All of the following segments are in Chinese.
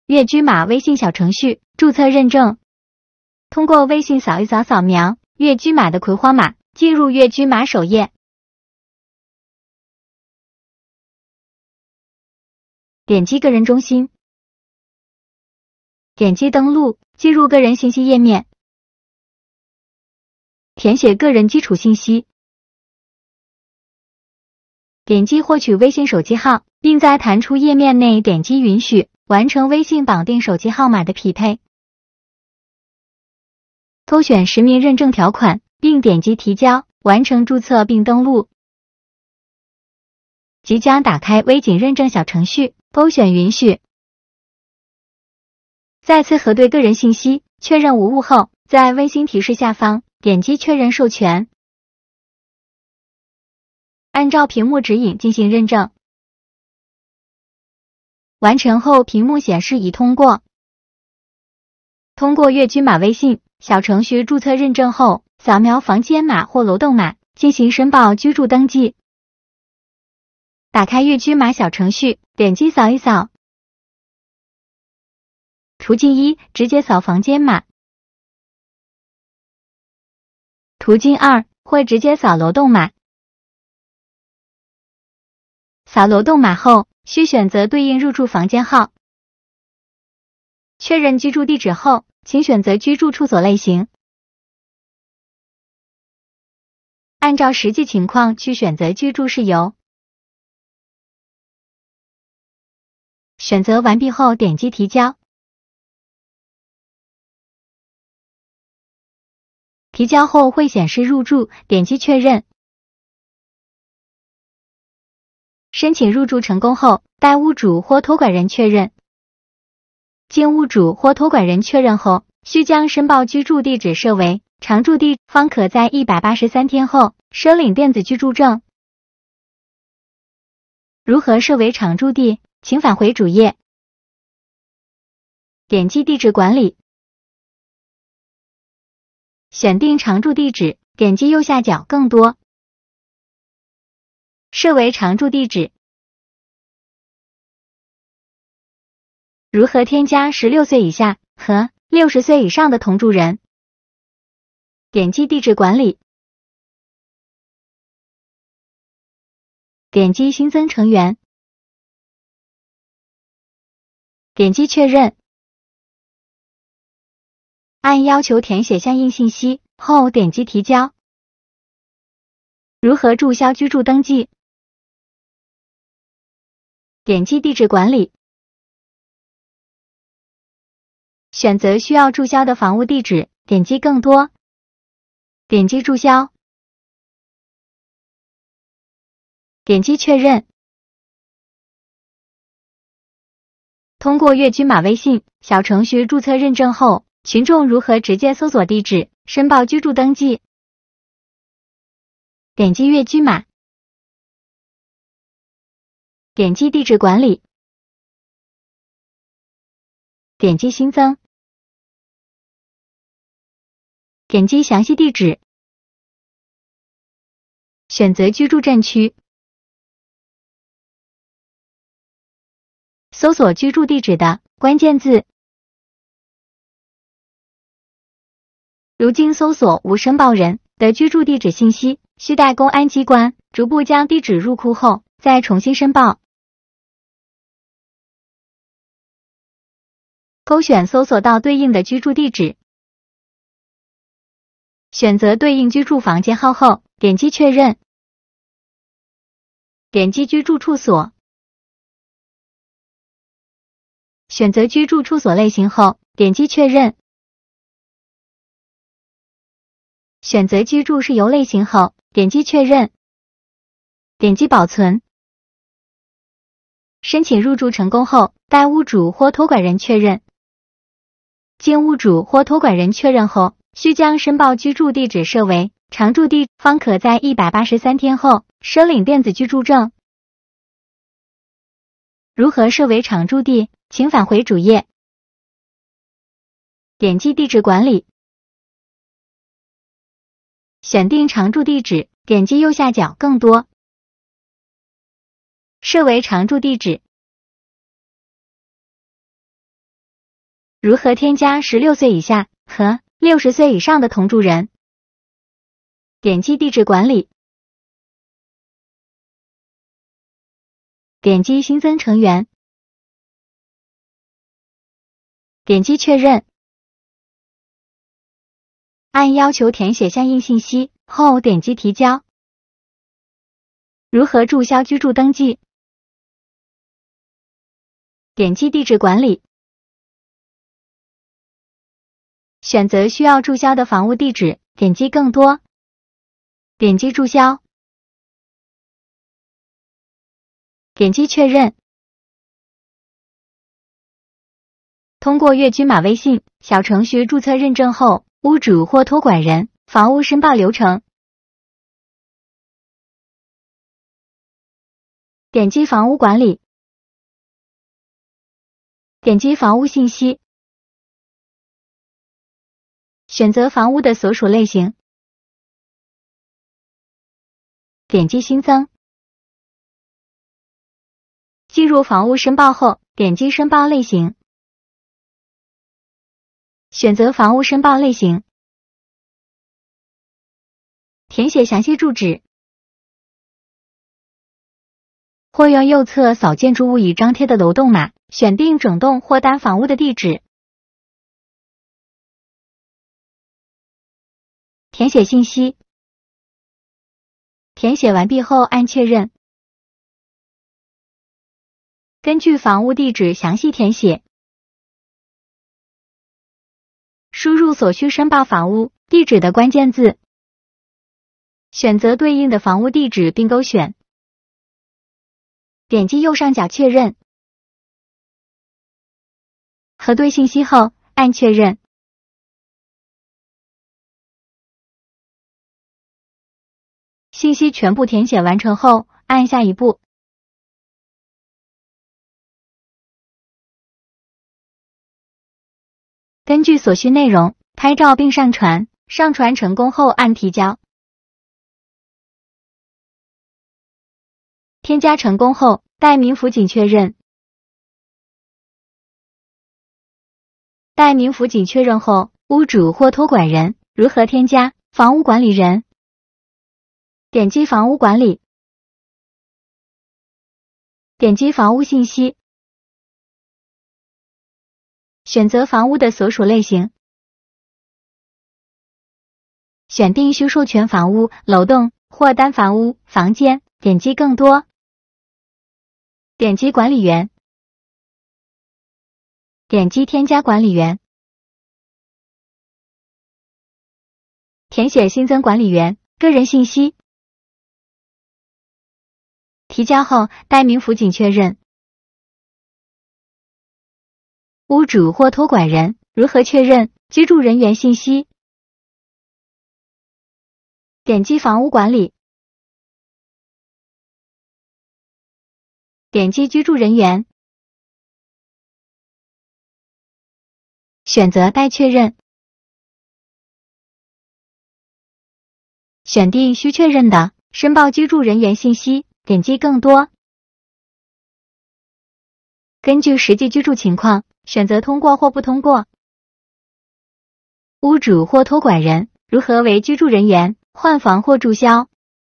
粤居码微信小程序注册认证。通过微信扫一扫描粤居码的葵花码，进入粤居码首页。点击个人中心，点击登录，进入个人信息页面，填写个人基础信息，点击获取微信手机号，并在弹出页面内点击允许，完成微信绑定手机号码的匹配。勾选实名认证条款，并点击提交，完成注册并登录。即将打开微锦认证小程序，勾选允许。再次核对个人信息，确认无误后，在微信提示下方点击确认授权，按照屏幕指引进行认证。完成后，屏幕显示已通过。通过粤居码微信小程序注册认证后，扫描房间码或楼栋码进行申报居住登记。打开粤居码小程序，点击扫一扫。途径一，直接扫房间码。途径二，会直接扫楼栋码。扫楼栋码后，需选择对应入住房间号。确认居住地址后，请选择居住处所类型。按照实际情况去选择居住事由。选择完毕后，点击提交。提交后会显示入住，点击确认。申请入住成功后，待屋主或托管人确认。经屋主或托管人确认后，需将申报居住地址设为常住地，方可在183天后申领电子居住证。如何设为常住地？请返回主页，点击地址管理，选定常住地址，点击右下角更多，设为常住地址。如何添加16岁以下和60岁以上的同住人？点击地址管理，点击新增成员，点击确认，按要求填写相应信息后点击提交。如何注销居住登记？点击地址管理，选择需要注销的房屋地址，点击更多，点击注销，点击确认。通过粤居码微信小程序注册认证后，群众如何直接搜索地址申报居住登记？点击粤居码，点击地址管理，点击新增，点击详细地址，选择居住镇区，搜索居住地址的关键字。如经搜索无申报人的居住地址信息，需待公安机关逐步将地址入库后，再重新申报。勾选搜索到对应的居住地址，选择对应居住房间号后，点击确认，点击居住处所，选择居住处所类型后，点击确认，选择居住事由类型后，点击确认，点击保存。申请入住成功后，待屋主或托管人确认。经屋主或托管人确认后，需将申报居住地址设为常住地，方可在183天后申领电子居住证。如何设为常住地？请返回主页，点击地址管理，选定常住地址，点击右下角更多，设为常住地址。 如何添加16岁以下和60岁以上的同住人？点击地址管理，点击新增成员，点击确认，按要求填写相应信息后点击提交。如何注销居住登记？点击地址管理，选择需要注销的房屋地址，点击更多，点击注销，点击确认。通过粤居码微信小程序注册认证后，屋主或托管人房屋申报流程。点击房屋管理，点击房屋信息，选择房屋的所属类型，点击新增。进入房屋申报后，点击申报类型，选择房屋申报类型，填写详细住址，或用右侧扫建筑物已张贴的楼栋码，选定整栋或单房屋的地址，填写信息，填写完毕后按确认。根据房屋地址详细填写，输入所需申报房屋地址的关键字，选择对应的房屋地址并勾选，点击右上角确认，核对信息后按确认。信息全部填写完成后，按下一步。根据所需内容拍照并上传，上传成功后按提交。添加成功后，待民辅警确认。待民辅警确认后，屋主或托管人如何添加房屋管理人？点击房屋管理，点击房屋信息，选择房屋的所属类型，选定需授权房屋、楼栋或单房屋、房间，点击更多，点击管理员，点击添加管理员，填写新增管理员个人信息，提交后待民辅警确认。屋主或托管人如何确认居住人员信息？点击房屋管理，点击居住人员，选择待确认，选定需确认的申报居住人员信息，点击更多。根据实际居住情况，选择通过或不通过。屋主或托管人如何为居住人员换房或注销？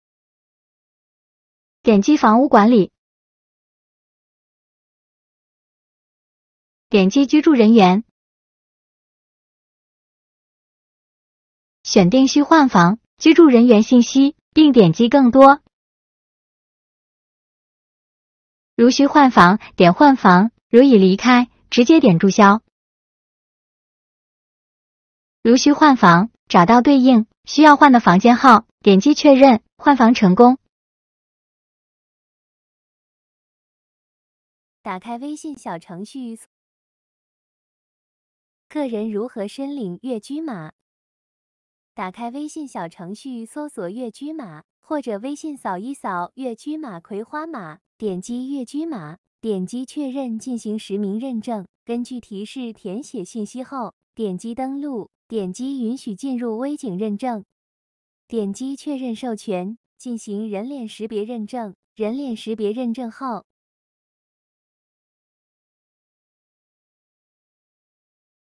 点击房屋管理，点击居住人员，选定需换房居住人员信息，并点击更多。如需换房，点换房；如已离开，直接点注销。如需换房，找到对应需要换的房间号，点击确认，换房成功。 打开微信小程序，个人如何申领粤居码？打开微信小程序，搜索粤居码，或者微信扫一扫粤居码葵花码，点击粤居码，点击确认进行实名认证。根据提示填写信息后，点击登录，点击允许进入微景认证，点击确认授权，进行人脸识别认证。人脸识别认证后，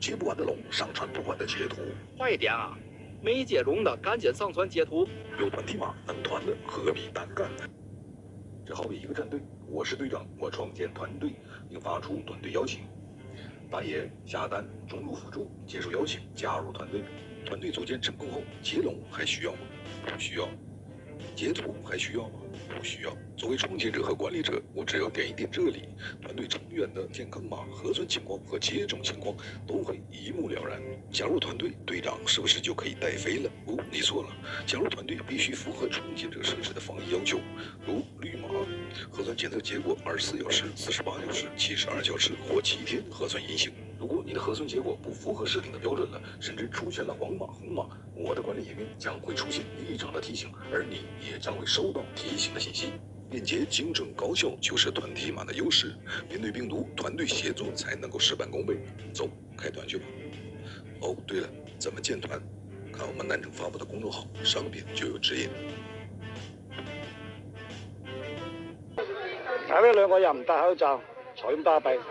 接不完的龙，上传不完的截图。 快一点啊！没接龙的赶紧上传截图。 有团体码能团的何必单干呢？这好比一个战队，我是队长，我创建团队，并发出团队邀请。打野下单中路辅助，接受邀请加入团队。团队组建成功后，接龙还需要吗？不需要。截图还需要吗？不需要。作为创建者和管理者，我只要点一点这里，团队成员的健康码、核酸情况和接种情况都会一目了然。加入团队，队长是不是就可以带飞了？不，你错了。加入团队必须符合创建者设置的防疫要求，如绿码、核酸检测结果24小时、48小时、72小时或7天核酸阴性。如果你的核酸结果不符合设定的标准了，甚至出现了黄码、红码，我的管理页面将会出现异常的提醒，而你也将会收到提醒的信息。便捷、精准、高效就是团体码的优势。面对病毒，团队协作才能够事半功倍。走，开团去吧。哦，对了，怎么建团？看我们南城发布的公众号，上边就有指引。 睇呢兩個又唔戴口罩，睬咁巴閉。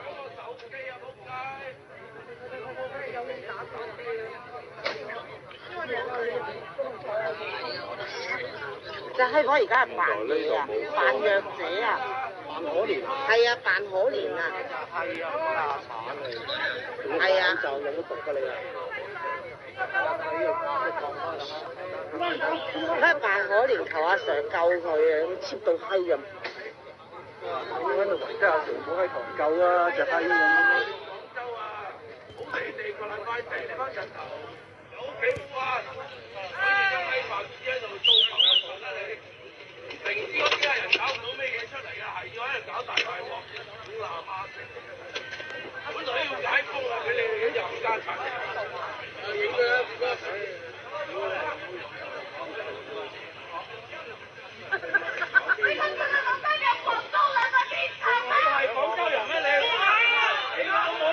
隻閪婆而家係扮嘢啊，扮弱者啊， 扮可憐。 係啊，扮可憐啊。 係啊，家產嚟。 係啊。 就有毒㗎你啊！ 佢扮可憐求阿 Sir 救佢啊，cheap 到閪咁。 你喺度圍得阿 Sir 冇喺堂救啊，隻閪咁。 你哋個禮拜四你班人頭有幾翻？所以就喺白紙喺度租頭啊講啦你。明知嗰啲人搞唔到咩嘢出嚟啊，係要喺度搞大大鑊，好鬧下食。本來要解封啊，佢哋啲又唔加產。影嘅唔該。你係廣州人啊？邊層啊？你係廣州人咩你？你老母！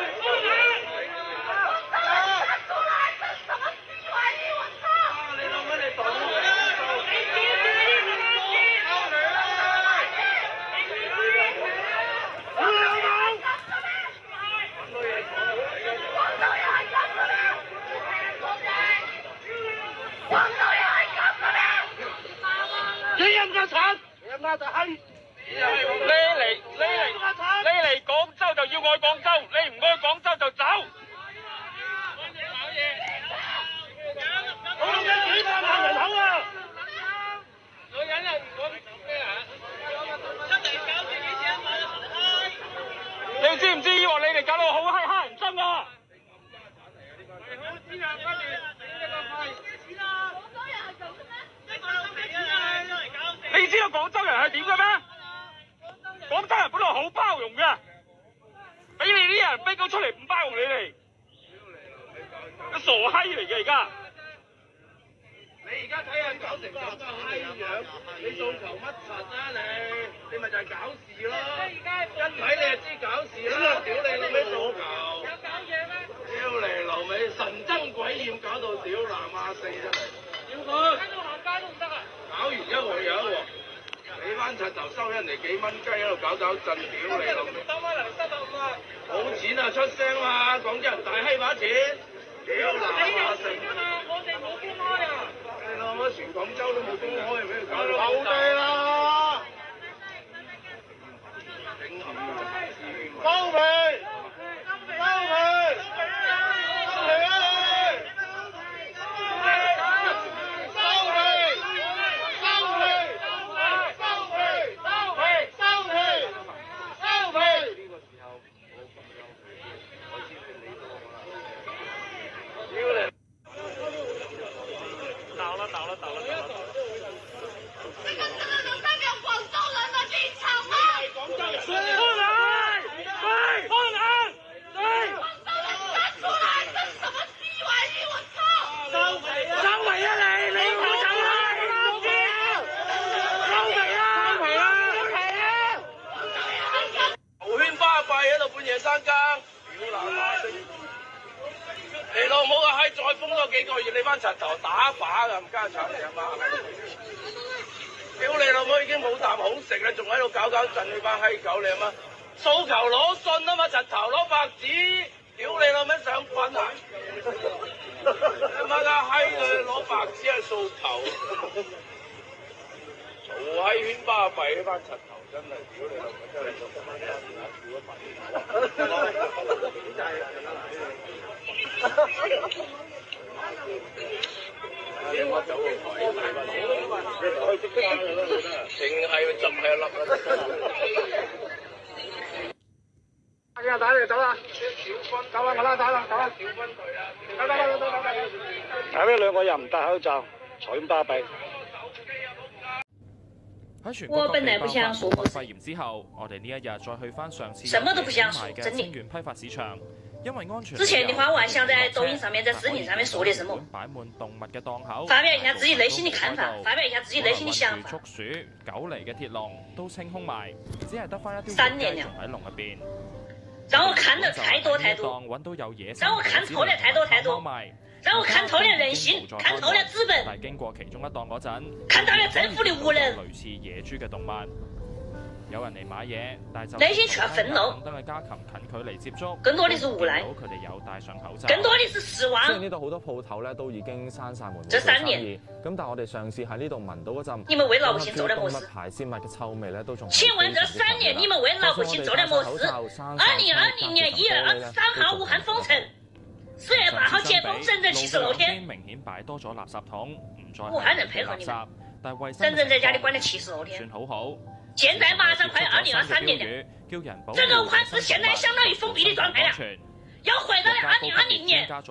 你嚟廣州就要愛廣州，你唔愛廣州就走。我諗緊幾百萬人口啊！女人啊，我咩啊？你知唔知以為你哋搞到好閪人憎啊？我知啊，跟住整一個肺。你知道廣州人係點嘅咩？廣州人本來好包容嘅，俾你啲人逼到出嚟唔包容你哋，個傻閪嚟嘅而家。你而家睇下搞成咁嘅閪樣，你訴求乜柒啊你？你咪就係搞事咯！一睇你就知搞事啦！屌你老味訴求！有搞嘢咩？屌你老味神憎鬼厭，搞到屌南亞四真係。屌佢！喺度行街都唔得啊！搞完一鑊又一鑊。你班柒頭收人哋幾蚊雞喺度搞震，屌你老味！收翻嚟收到咁啊！冇錢啊，出聲嘛！廣州人大閪把錢，屌南亞城！我哋冇公開啊！你老母全廣州都冇公開，俾佢搞到冇地啦！整冚啊！收皮！收皮！收皮啊！你老母啊！閪再封多幾個月，你班柒頭打靶㗎，冚家鏟你阿媽！屌你老母已經冇啖好食啦，仲喺度搞震你班閪狗你阿媽！訴求攞信啊嘛，柒頭攞白紙， 屌你老味想滾啊！你媽家閪嘅攞白紙係掃頭，嘈閪圈巴閉呢班柒頭真係屌你老味真係我走個台，淨係執係一粒啦。 哎呀，打你走啦！走啦，我啦，走啦，走啦！睇呢兩個又唔戴口罩，嘈咁巴閉。 喺全國各地爆發武漢肺炎之後，我哋呢一日再去翻上次什麼都不想賣嘅清遠批發市場，因為安全。 之前的話，我還想在抖音上面、在視頻上面說點什麼， 擺滿動物嘅檔口， 發表一下自己內心的看法，發表一下自己內心的想法。 松鼠、狗嚟嘅鐵籠都清空埋，只係得翻一啲 3年了， 仲喺籠入邊。 讓我看得太多太多，讓我看透了太多太多，讓我看透了人性，看透了資本， 但係經過其中一檔嗰陣， 看到了政府的無能， 類似野豬嘅動物。有人嚟買嘢，但係就內心卻憤怒。 等嘅家禽近距離接觸， 更多的是無奈， 佢哋有戴上口罩， 更多的是失望。 雖然呢度好多鋪頭咧都已經閂晒門， 這3年， 咁但係我哋嘗試喺呢度聞到嗰陣， 你們為老百姓做了麼事？ 排泄物嘅臭味咧都仲。 請問這3年你們為老百姓做了麼事？2020年1月23號武漢封城，4月8號解封，整整76天。 明顯擺多咗垃圾桶，唔再武漢人配合你們， 但衛生整整在家裡關了76天， 算好好。 現在馬上快2023年了，整個武漢市現在相當於封閉的狀態了，要回到2020年。這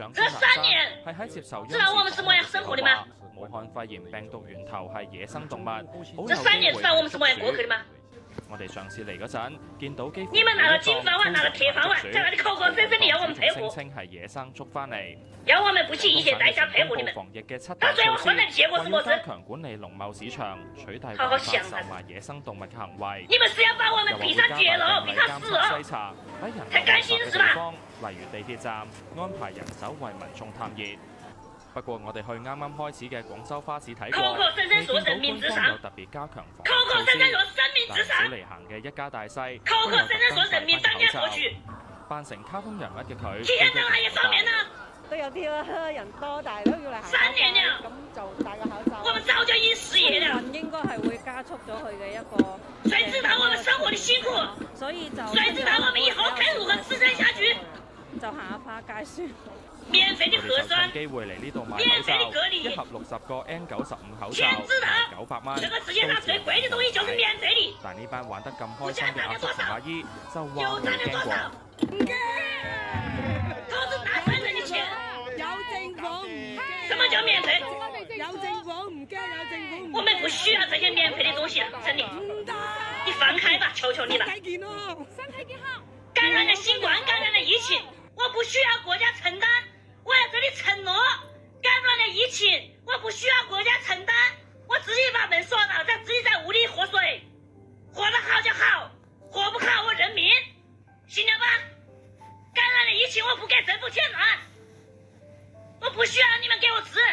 3年，知道我們是麼樣生活的嗎？ 武漢肺炎病毒源頭係野生動物。 這3年知道我們是麼樣過去的嗎？ 我哋上次嚟嗰陣，見到幾乎你們拿了金飯碗，拿了鐵飯碗，在那裡口口聲聲地要我們配合， 聲稱係野生捉翻嚟， 要我們不惜一切代價配合你們。 防疫嘅7 到最後換來的結果是麼事？ 加強管理農貿市場，取締違法售賣野生動物嘅行為。 你們是要把我們逼上絕路，逼上死路？才甘心是吧？ 例如地鐵站，安排人手為民眾探熱。不過我哋去啱啱開始嘅廣州花市睇過，未見到官方有特別加強防疫措施，但小離行嘅一家大細都有特登戴翻口罩，扮成卡通人物嘅佢， 都有啲啦，人多，但係都要嚟行 3年了， 咁就戴個口罩。 我們早就已經失業了。 應該係會加速咗佢嘅一個。 誰知道我們生活的辛苦？ 所以就。 誰知道我們以後該如何支撐下去？ 就行下花街算。 免費的核酸， 機會嚟呢度買口罩，一盒60個 N95 口罩，900蚊。 這個世界上最貴的東西就是免費的。 但呢班玩得咁開心嘅阿叔同阿姨就話冇驚過。 唔驚，都是拿生人的錢。 有政府唔驚。 什麼叫免費？ 有政府唔驚，有政府唔驚。 我們不需要這些免費的東西了，真的。你放開吧，求求你了。 身體健康，身體健康。 感染了新冠，感染了疫情，我不需要國家承擔。我在這裡承諾，感染了疫情，我不需要國家承擔，我自己把門鎖了，自己在屋裡喝水，活得好就好，活不好我認命，行了吧？感染了疫情，我不給政府添亂，我不需要你們給我吃，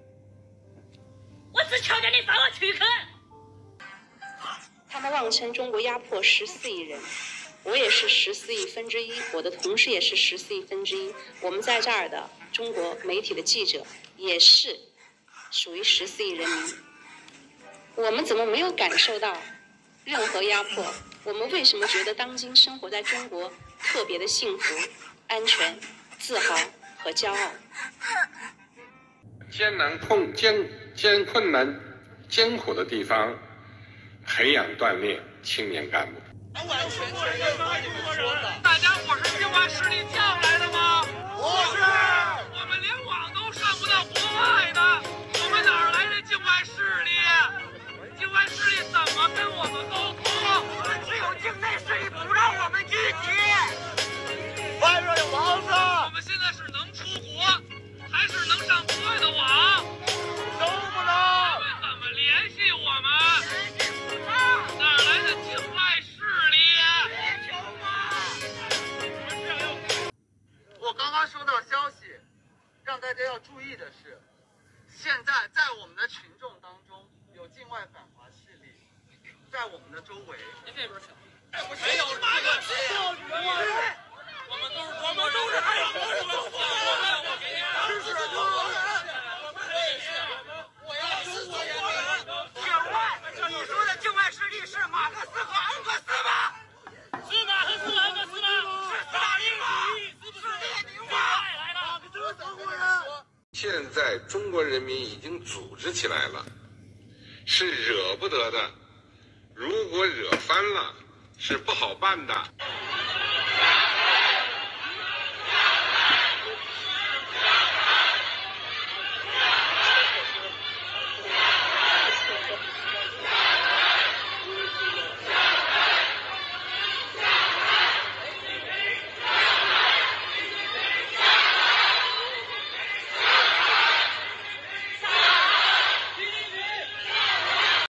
我只求求你放我許可。 他們妄稱中國壓迫14億人。我也是14億分之1，我的同事也是14億分之1，我們在這兒的中國媒體的記者也是屬於14億人民。我們怎麼沒有感受到任何壓迫？我們為什麼覺得當今生活在中國特別的幸福、安全、自豪和驕傲？ 艱苦的地方，培養鍛鍊青年幹部。 完全承認嗎？你們說的？大家伙是境外勢力叫來的嗎？不是，我們連網都上不到國外的，我們哪兒來的境外勢力？境外勢力怎麼跟我們溝通？只有境內勢力不讓我們聚集。外邊有王子。我們現在是能出國，還是能上國外的網？都不能。他們怎麼聯繫我們？哪兒來的境外勢力？ 我剛剛收到消息，讓大家要注意的是，現在在我們的群眾當中有境外反華勢力，在我們的周圍。您這邊請。沒有這個教育。 我们都是爱国者，我要支持我们。境外，你说的境外势力是马克思和恩格斯吗？是马克思和恩格斯吗？是斯大林吗？是列宁吗？来了，这是中国人。 现在中国人民已经组织起来了，是惹不得的。如果惹翻了，是不好办的。